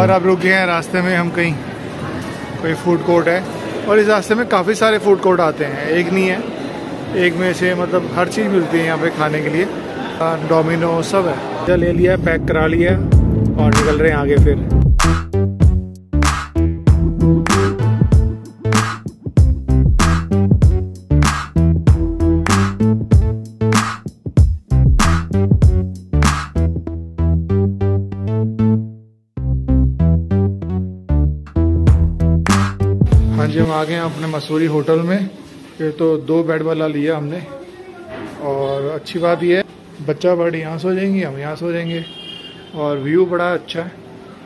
और अब रुके हैं रास्ते में हम कहीं, कोई फूड कोर्ट है और इस रास्ते में काफ़ी सारे फूड कोर्ट आते हैं, एक नहीं है, एक में से मतलब हर चीज़ मिलती है यहाँ पे खाने के लिए, डोमिनो सब है। ले लिया, पैक करा लिया और निकल रहे हैं आगे फिर। हाँ जी, हम आ गए हैं अपने मसूरी होटल में। ये तो 2 बेड वाला लिया हमने और अच्छी बात ये है बच्चा बड़ी यहाँ सो जाएंगी, हम यहाँ सो जाएंगे और व्यू बड़ा अच्छा है।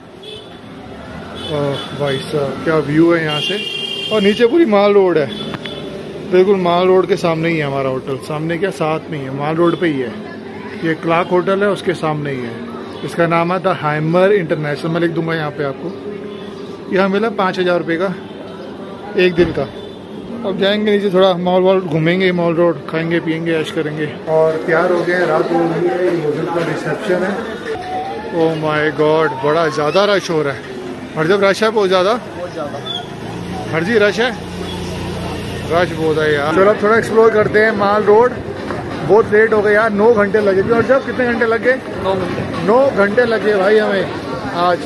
भाई साहब क्या व्यू है यहाँ से, और नीचे पूरी माल रोड है, बिल्कुल माल रोड के सामने ही है हमारा होटल। सामने क्या, साथ में ही है, माल रोड पे ही है। ये क्लार्क होटल है, उसके सामने ही है। इसका नाम है द हैमर इंटरनेशनल, मैं लिख दूंगा यहाँ पे आपको। यहाँ मिला 5000 रुपये का एक दिन का। अब जाएंगे नीचे, थोड़ा मॉल वॉल घूमेंगे, मॉल रोड, खाएंगे पियेंगे, ऐश करेंगे। और तैयार हो गए, रात हो गई है, होटल का रिसेप्शन है। ओह माय गॉड, बड़ा ज़्यादा रश हो रहा है। हर जब रश है, बहुत ज़्यादा, हर जी रश है, रश बहुत है यार। चलो अब थोड़ा एक्सप्लोर करते हैं माल रोड। बहुत लेट हो गया यार, 9 घंटे लगे। और जब कितने घंटे लगे? 9 घंटे लगे भाई हमें आज।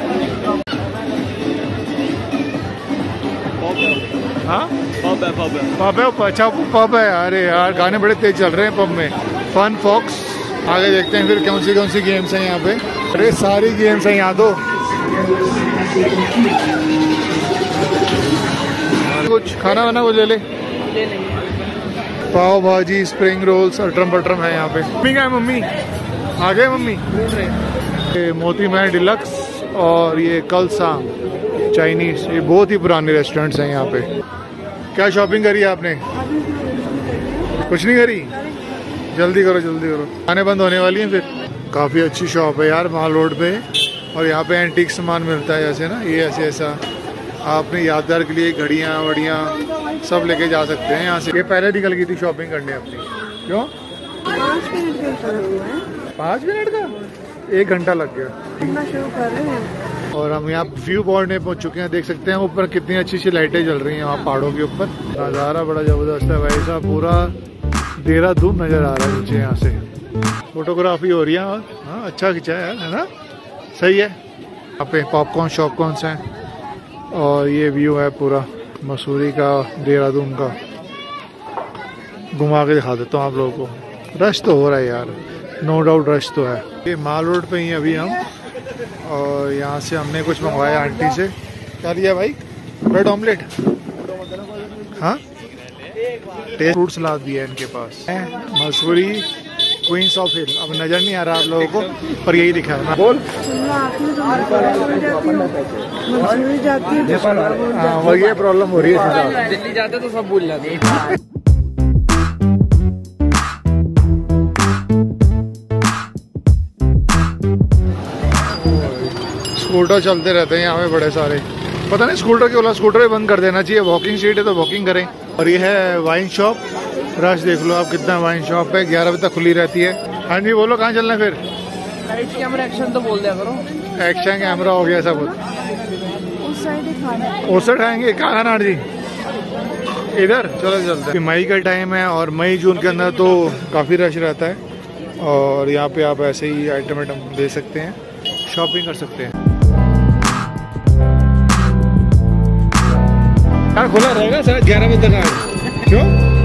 हाँ पब है, अच्छा पब है। अरे यार गाने बड़े तेज चल रहे हैं पब में। फन फॉक्स, आगे देखते हैं फिर कौन सी गेम्स हैं यहाँ पे। अरे सारी गेम्स हैं यहाँ तो। कुछ खाना वाना कुछ ले ले। पाव भाजी, स्प्रिंग रोल्स, अल्ट्रम बटरम है यहाँ पे। मम्मी क्या है? मम्मी आ गए, मम्मी। मोती महल डिलक्स और ये कल शाम चाइनीज, ये बहुत ही पुराने रेस्टोरेंट्स हैं यहाँ पे। क्या शॉपिंग करी आपने? कुछ नहीं करी? जल्दी करो जल्दी करो, खाने बंद होने वाली हैं फिर। काफ़ी अच्छी शॉप है यार माल रोड पे, और यहाँ पे एंटीक सामान मिलता है, जैसे ना ये ऐसा आपने यादगार के लिए घड़ियाँ वड़ियाँ सब लेके जा सकते हैं यहाँ से। ये पहले निकल गई थी शॉपिंग करने अपनी। क्यों? 5 मिनट का 1 घंटा लग गया। शुरू कर रहे हैं और हम यहाँ व्यू पॉइंट में पहुँच चुके हैं। देख सकते हैं ऊपर कितनी अच्छी अच्छी लाइटें जल रही हैं वहाँ पहाड़ों के ऊपर। नज़ारा बड़ा ज़बरदस्त है भाई साहब, पूरा देहरादून नज़र आ रहा है नीचे यहाँ से। फोटोग्राफी हो रही है और हाँ अच्छा खिंचा है यार, है ना? सही है। यहाँ पे पॉपकॉर्न शॉपकॉर्न्स हैं और ये व्यू है पूरा मसूरी का, देहरादून का। घुमा के दिखा देता हूँ आप लोगों को। रश तो हो रहा है यार, नो डाउट रश तो है। ये माल रोड पे ही अभी हम, और यहाँ से हमने कुछ मंगवाया आंटी से। क्या लिया भाई? Bread omelette. हाँ, फ्रूट सलाद भी है इनके पास। मसूरी क्वींस ऑफ हिल, अब नजर नहीं आ रहा आप लोगों को पर यही लिखा है। बोल। हाँ वही ये प्रॉब्लम हो रही है, दिल्ली जाते तो सब भूल जाते हैं। स्कूटर चलते रहते हैं यहाँ पे बड़े सारे। पता नहीं स्कूटर क्यों बोला, स्कूटर ही बंद कर देना चाहिए। वॉकिंग सीट है तो वॉकिंग करें। और ये है वाइन शॉप। रश देख लो आप कितना, वाइन शॉप है, 11 बजे तक खुली रहती है। हाँ जी बोलो, कहाँ चलना है फिर? कैमरा एक्शन तो बोल दिया करो। एक्शन कैमरा हो गया सब। उस साइड उस साइड आएंगे, कहाँ खाना जी? इधर चलो चलते हैं। मई का टाइम है और मई जून के अंदर तो काफ़ी रश रहता है, और यहाँ पे आप ऐसे ही आइटम ले सकते हैं, शॉपिंग कर सकते हैं। यार खुला रहेगा शायद 11 बजे तक। क्यों?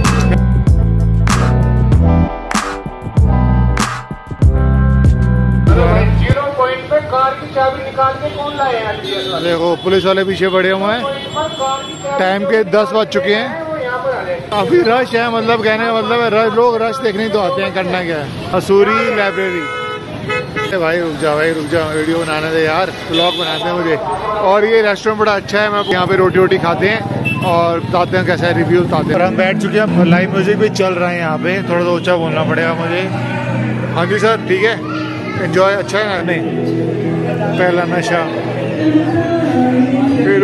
कार की चाबी निकाल के कौन लाए हैं? देखो पुलिस वाले पीछे पड़े हुए हैं। टाइम के 10 बज चुके हैं। काफी रश है, मतलब कहने का मतलब है लोग रश देखने तो आते हैं, करना क्या है। मसूरी लाइब्रेरी। भाई रुक जा वीडियो बनाने दे यार, ब्लॉग बनाते हैं मुझे। और ये रेस्टोरेंट बड़ा अच्छा है, मैं यहाँ पे रोटी वोटी खाते हैं और बताते हैं कैसा रिव्यू बताते हैं। और हम बैठ चुके हैं, लाइव म्यूजिक भी चल रहा है यहाँ पे। थोड़ा सा ऊंचा बोलना पड़ेगा मुझे। हाँ जी सर, ठीक है, एंजॉय अच्छा है। नहीं पहला नशा फिर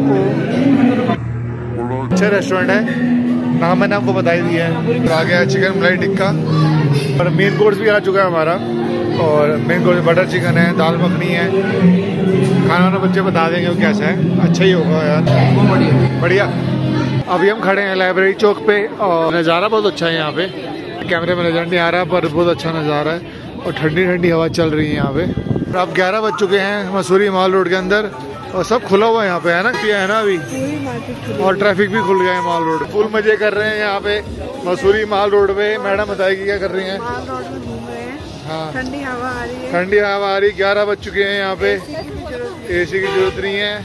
अच्छा रेस्टोरेंट है, नाम मैंने आपको बता ही दिया है। आ गया चिकन मलाई टिक्का और मेन कोर्स भी आ चुका है हमारा। और मेन कोर्स बटर चिकन है, दाल मखनी है। खाना ना बच्चे बता देंगे वो कैसा है, अच्छा ही होगा यार, बढ़िया बढ़िया। अभी हम खड़े हैं लाइब्रेरी चौक पे और नज़ारा बहुत अच्छा है यहाँ पे। कैमरे में नजर नहीं आ रहा पर बहुत अच्छा नज़ारा है और ठंडी ठंडी हवा चल रही है यहाँ पे। और अब 11 बज चुके हैं मसूरी माल रोड के अंदर और सब खुला हुआ है यहाँ पे, है ना? है ना अभी, और ट्रैफिक भी खुल गया है माल रोड। फुल मजे कर रहे हैं यहाँ पे मसूरी माल रोड पे। मैडम बताएगी क्या कर रही हैं? माल रोड में घूम रहे हैं। हाँ, ठंडी हवा आ रही है। ठंडी हवा आ रही। 11 बज चुके हैं यहाँ पे, एसी की जरूरत नहीं है।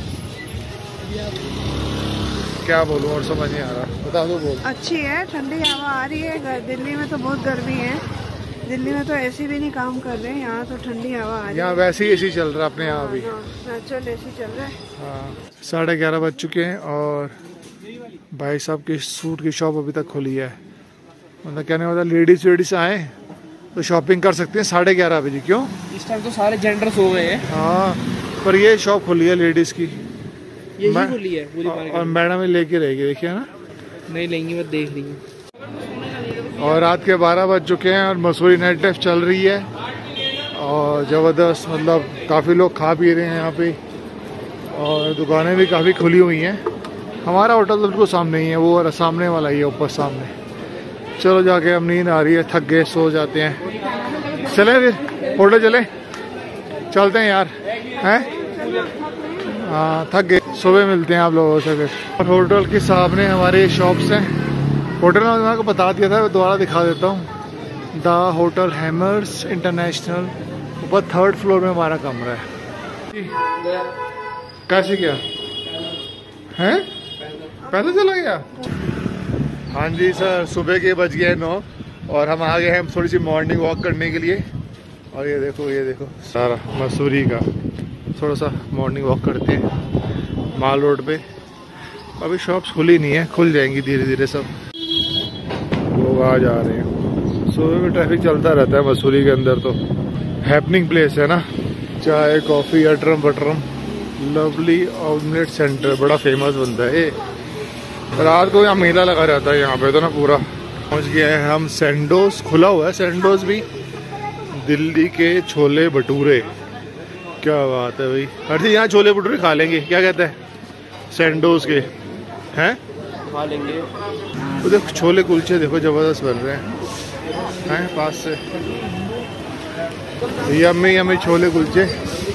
क्या बोलूँ और समझ नहीं आ रहा, बता दो। बोल। अच्छी है, ठंडी हवा आ रही है। दिल्ली में तो बहुत गर्मी है, दिल्ली में तो एसी भी नहीं काम कर रहे हैं, यहाँ तो ठंडी हवा आ रही है। यहाँ वैसे ही एसी चल रहा है अपने यहाँ भी, नेचुरल एसी चल रहा है। हाँ, 11:30 बज चुके हैं और भाई साहब की सूट की शॉप अभी तक खुली है। मतलब कहने वाला लेडीज वेडीज आए तो शॉपिंग कर सकते हैं 11:30 बजे। क्यों? इस टाइम तो सारे जेंडर्स हो गए हैं। हाँ, पर ये शॉप खुली है लेडीज की, यही खुली है पूरी मार्केट। और मैडम ही लेके रहेगी, देखिए ना। नहीं लेंगी, मैं देख रही हूँ। और रात के 12 बज चुके हैं और मसूरी नाइट लाइफ चल रही है और ज़बरदस्त। मतलब काफ़ी लोग खा पी रहे हैं यहाँ पे और दुकानें भी काफ़ी खुली हुई हैं। हमारा होटल तो बिल्कुल सामने ही है, वो सामने वाला ही है, ऊपर सामने। चलो जाके, अब नींद आ रही है, थक गए, सो जाते हैं। चले फिर होटल चले, चलते हैं यार, हैं? हाँ, थक गए, सुबह मिलते हैं आप लोगों से फिर। होटल के सामने हमारे शॉप्स हैं। होटल में आपको बता दिया था, दोबारा दिखा देता हूँ। द होटल हैमर्स इंटरनेशनल, ऊपर 3rd फ्लोर में हमारा कमरा है। कैसे क्या है? पैदल चला गया? हाँ जी सर, सुबह के बज गए 9 और हम आ गए हैं थोड़ी सी मॉर्निंग वॉक करने के लिए। और ये देखो सारा मसूरी का थोड़ा सा मॉर्निंग वॉक करते हैं माल रोड पे। अभी शॉप्स खुली नहीं है, खुल जाएंगी धीरे धीरे। सब लोग आ जा रहे हैं। सुबह में ट्रैफिक चलता रहता है मसूरी के अंदर, तो हैपनिंग प्लेस है ना। चाय कॉफ़ी अटरम बटरम, लवली ऑमलेट सेंटर बड़ा फेमस बनता है। रात को यहाँ मेला लगा रहता है यहाँ पे तो ना पूरा। पहुँच गए हैं हम सैंडोज, खुला हुआ है सैंडोज भी। दिल्ली के छोले भटूरे, क्या बात है भाई। हर चीज यहाँ छोले भटूरे खा लेंगे, क्या कहते हैं? सैंडोज के हैं, खा लेंगे। तो देखो छोले कुलचे देखो जबरदस्त बन रहे हैं पास से। यम्मी यम्मी छोले कुलचे।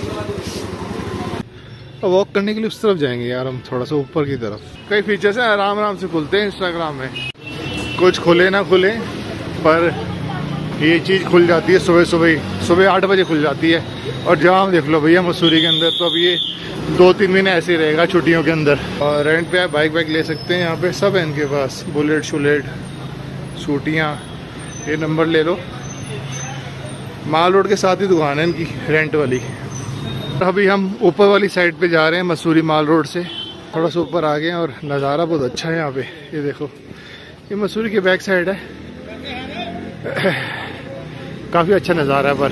वॉक करने के लिए उस तरफ जाएंगे यार हम, थोड़ा सा ऊपर की तरफ। कई फीचर्स हैं, आराम आराम से खुलते हैं इंस्टाग्राम में। कुछ खुले ना खुले पर ये चीज़ खुल जाती है सुबह 8 बजे खुल जाती है। और जाम देख लो भैया मसूरी के अंदर, तो अब ये 2-3 महीने ऐसे ही रहेगा छुट्टियों के अंदर। और रेंट पे आप बाइक ले सकते हैं, यहाँ पे सब है इनके पास। बुलेट शुलेट स्कूटियाँ, ये नंबर ले लो। माल रोड के साथ ही दुकान है इनकी रेंट वाली। अभी हम ऊपर वाली साइड पे जा रहे हैं मसूरी माल रोड से, थोड़ा सा ऊपर आ गए हैं और नज़ारा बहुत अच्छा है यहाँ पे। ये देखो, ये मसूरी की बैक साइड है। काफ़ी अच्छा नज़ारा है, पर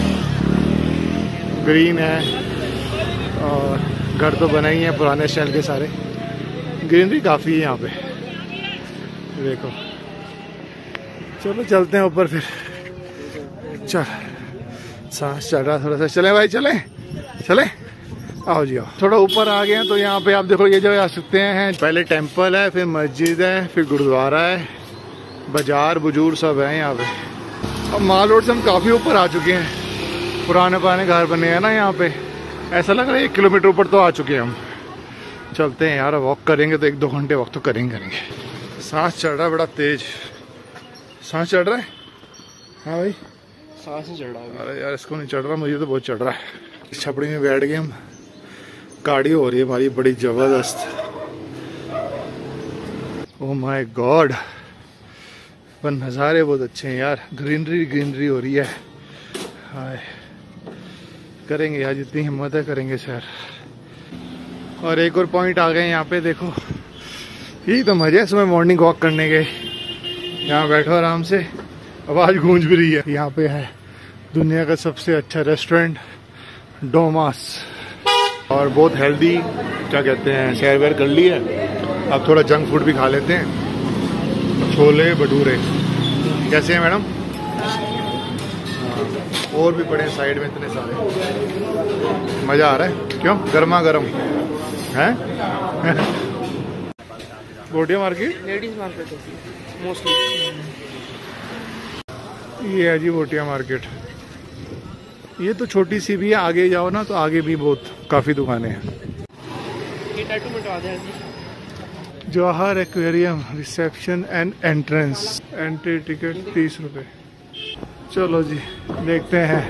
ग्रीन है और घर तो बना ही है पुराने स्टाइल के सारे। ग्रीनरी काफ़ी है यहाँ पे, देखो। चलो चलते हैं ऊपर फिर। चल, सांस चढ़ रहा थोड़ा सा। चले भाई, चले आओ जी आओ। थोड़ा ऊपर आ गए हैं तो यहाँ पे आप देखो, ये जगह आ सकते हैं। पहले टेंपल है, फिर मस्जिद है, फिर गुरुद्वारा है, बाजार बुजूर सब है यहाँ पे। अब माल रोड से हम काफ़ी ऊपर आ चुके हैं। पुराने घर बने हैं ना यहाँ पे, ऐसा लग रहा है 1 किलोमीटर ऊपर तो आ चुके हैं हम। चलते हैं यार, वॉक करेंगे तो 1-2 घंटे वॉक तो करेंगे। सांस चढ़ रहा है बड़ा तेज। सांस चढ़ रहा है? हाँ भाई, सांस चढ़ रहा है। अरे यार इसको नहीं चढ़ रहा, मुझे तो बहुत चढ़ रहा है। छपड़ी में बैठ गए हम, कार्डियो हो रही है हमारी बड़ी जबरदस्त। ओह माय गॉड, पर नज़ारे बहुत अच्छे हैं यार। ग्रीनरी हो रही है। हाय, करेंगे यार, जितनी हिम्मत है करेंगे सर। और एक और पॉइंट आ गए यहाँ पे, देखो। यही तो मजे है सुबह मॉर्निंग वॉक करने के। यहाँ बैठो आराम से, आवाज़ गूंज भी रही है। यहाँ पे है दुनिया का सबसे अच्छा रेस्टोरेंट डोमास, और बहुत हेल्दी, क्या कहते हैं, सैर वैर कर ली है। अब थोड़ा जंक फूड भी खा लेते हैं। छोले भटूरे कैसे हैं मैडम? और भी पड़े साइड में इतने सारे। मज़ा आ रहा है, क्यों? गर्मा गर्म है। भोटिया मार्केट लेडीज मार्केट है मोस्टली। ये है जी भोटिया मार्केट। ये तो छोटी सी भी है, आगे जाओ ना तो आगे भी बहुत काफ़ी दुकानें हैं। ये टैटू मिटवा दे जी। Jawahar aquarium reception and entrance, entry ticket 30 रुपये। चलो जी देखते हैं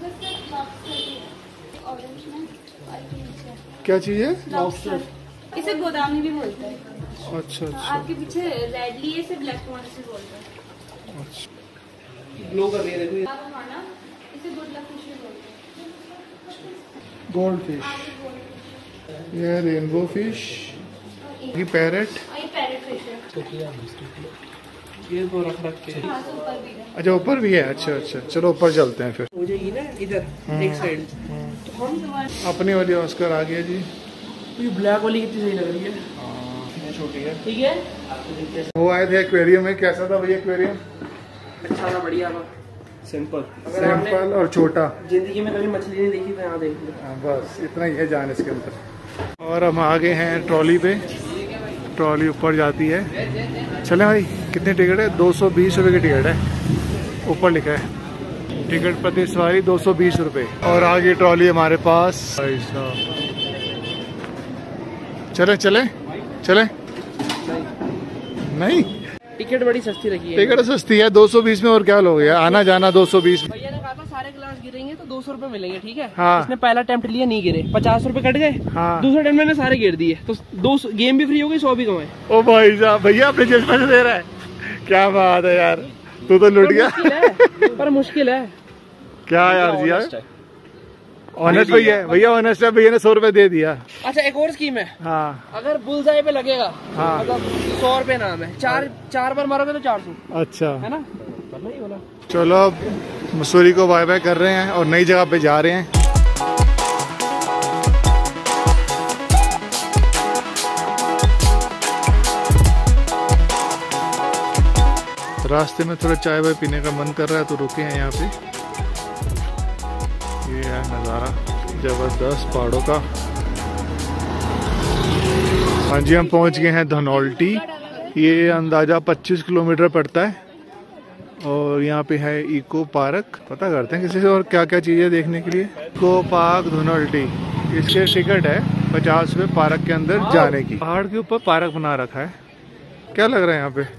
क्या चीज़ है। लॉबस्टर, इसे गोदामी भी बोलते हैं। अच्छा अच्छा आपके पीछे रेडली है, इसे ब्लैक टमाटर से बोलते हैं। अच्छा। ग्लो कर रही है देखो। आप खाना इसे गुड लक फिश भी बोलते हैं। गोल्ड फिश, ये रेनबो फिश, ये पैरेट। और ये पैरेट फिश है। ये तो रख के। हाँ, तो ऊपर भी है। अच्छा ऊपर भी है। अच्छा अच्छा चलो ऊपर चलते हैं फिर। हो जाएगी ना इधर एक साइड। तो हम अपनी वाली ऑस्कर आ गया जी। ये ब्लैक वाली कितनी सही लग रही है। छोटी है। ठीक है। वो आए थे एक्वेरियम में, कैसा था भैया एक्वेरियम? अच्छा था, बढ़िया था, सिंपल। सिंपल और छोटा। जिंदगी में कभी मछली नहीं देखी तो यहाँ देख लो। हाँ, बस इतना ही है जान इसके अंदर। और हम आ गए हैं ट्रॉली पे। ट्रॉली ऊपर जाती है। चले भाई, कितनी टिकट है? 220 रुपये की टिकट है, ऊपर लिखा है। टिकट प्रति सवारी 220 रुपये। और आगे ट्रॉली हमारे पास। चले चले चले। नहीं, टिकट बड़ी सस्ती रखी है। टिकट सस्ती है 220 में, और क्या लोगे? आना जाना 220 में। भैया ने कहा था सारे गिलास गिरेंगे तो 200 रुपए मिलेंगे, ठीक है। हाँ। इसने पहला अटेम्प्ट लिया, नहीं गिरे, 50 रुपए कट गए। हाँ। दूसरे अटेम्प्ट मैंने सारे गिर दिए, तो 200 गेम भी फ्री हो गई, 100 भी कमाए। ओ भाई साहब, भैया अपने जेब में से दे रहा है, क्या बात है यार, तू तो लुट गया। पर मुश्किल है। क्या यार जी यार, ऑनेस्ट भैया, भैया ऑनेस्ट है, भैया ने 100 रुपए दे दिया। अच्छा एक और स्कीम है। हाँ अगर बुलजाई पे लगेगा, हाँ। मतलब 100 रुपए नाम है, चार बार मारोगे तो 400, अच्छा है ना। करना ही बोला। चलो अब मसूरी को बाय बाय कर रहे हैं और नई जगह पे जा रहे हैं। रास्ते में थोड़ा चाय वाय पीने का मन कर रहा है तो रुके हैं यहाँ पे। ये है नज़ारा जबरदस्त पहाड़ों का। हाँ जी, हम पहुँच गए हैं धनौल्टी। ये अंदाज़ा 25 किलोमीटर पड़ता है। और यहाँ पे है इको पार्क। पता करते हैं किसी से और क्या क्या चीज़ें देखने के लिए। इको पार्क धनौल्टी, इसके टिकट है 50 रुपये पार्क के अंदर जाने की। पहाड़ के ऊपर पार्क बना रखा है। क्या लग रहा है यहाँ पे?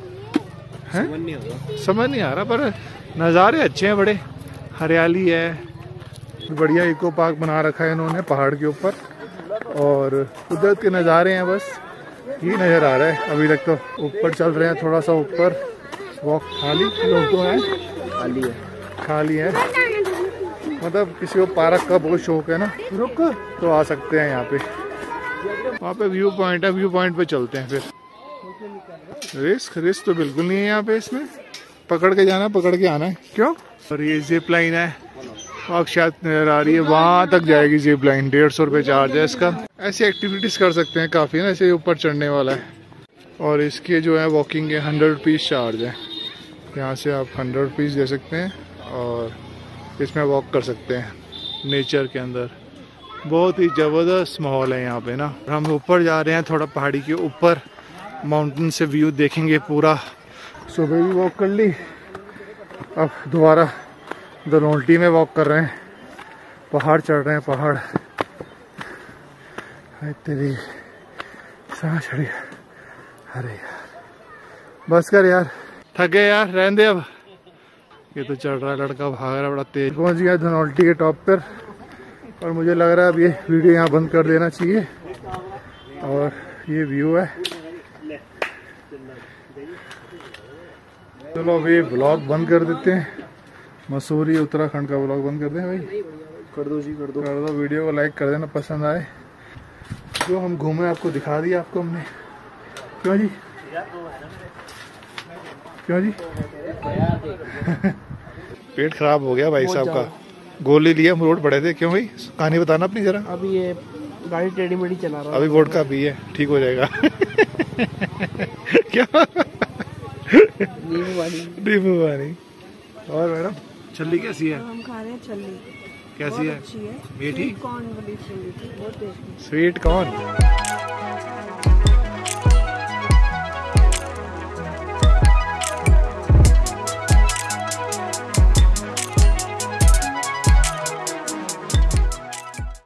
समझ नहीं आ रहा, पर नज़ारे अच्छे हैं, बड़े हरियाली है, बढ़िया इको पार्क बना रखा है इन्होंने पहाड़ के ऊपर। और कुदरत के नज़ारे हैं, बस ये नज़र आ रहा है अभी तक तो। ऊपर चल रहे हैं थोड़ा सा ऊपर। वॉक खाली लोग तो हैं, खाली है। मतलब किसी को पार्क का बहुत शौक है ना, रुक तो आ सकते हैं यहाँ पे। वहाँ पे व्यू पॉइंट है, व्यू पॉइंट पे चलते हैं फिर। रिस्क तो बिल्कुल नहीं है यहाँ पे, इसमें पकड़ के जाना, पकड़ के आना है। क्यों? और ये जिप लाइन है, आप शायद नजर आ रही है, वहाँ तक जाएगी जिप लाइन। 150 रुपये चार्ज है इसका। ऐसी एक्टिविटीज कर सकते हैं काफ़ी ना, ऐसे ऊपर चढ़ने वाला है। और इसके जो है वॉकिंग के 100 रुपीज़ चार्ज है। यहाँ से आप 100 रुपीज़ दे सकते हैं और इसमें वॉक कर सकते हैं नेचर के अंदर। बहुत ही ज़बरदस्त माहौल है यहाँ पे ना। हम ऊपर जा रहे हैं, थोड़ा पहाड़ी के ऊपर, माउंटेन से व्यू देखेंगे पूरा। सुबह भी वॉक कर ली, अब दोबारा धनौल्टी में वॉक कर रहे हैं। पहाड़ चढ़ रहे हैं, पहाड़। तेरी सांस चढ़ी। अरे यार बस कर यार, थक गए यार, रहने दे अब। ये तो चढ़ रहा है लड़का, भाग रहा है बड़ा तेज। पहुंच गया धनौल्टी के टॉप पर और मुझे लग रहा है अब ये वीडियो यहाँ बंद कर देना चाहिए। और ये व्यू है। चलो अभी ब्लॉग बंद कर देते हैं। मसूरी उत्तराखंड का ब्लॉग बंद कर दें भाई। कर दो जी, कर दो। कर दो। वीडियो को लाइक कर देना पसंद आए। जो हम घूमे आपको दिखा दिया आपको हमने। क्यों जी? क्यों जी? पेट खराब हो गया भाई साहब का। गोली लिया, हम रोड पड़े थे। क्यों भाई? कहानी बताना अपनी जरा। अभी ये गाड़ी टेढ़ी मेढ़ी चला रहा है। अभी वोडका पी है, ठीक हो जाएगा। क्या? नींबू पानी। और मैडम छल्ली कैसी है? हम खा रहे हैं छल्ली। कैसी बहुत है? अच्छी है। मीठी? स्वीट कॉर्न वाली छल्ली थी, बहुत टेस्टी। Sweet corn.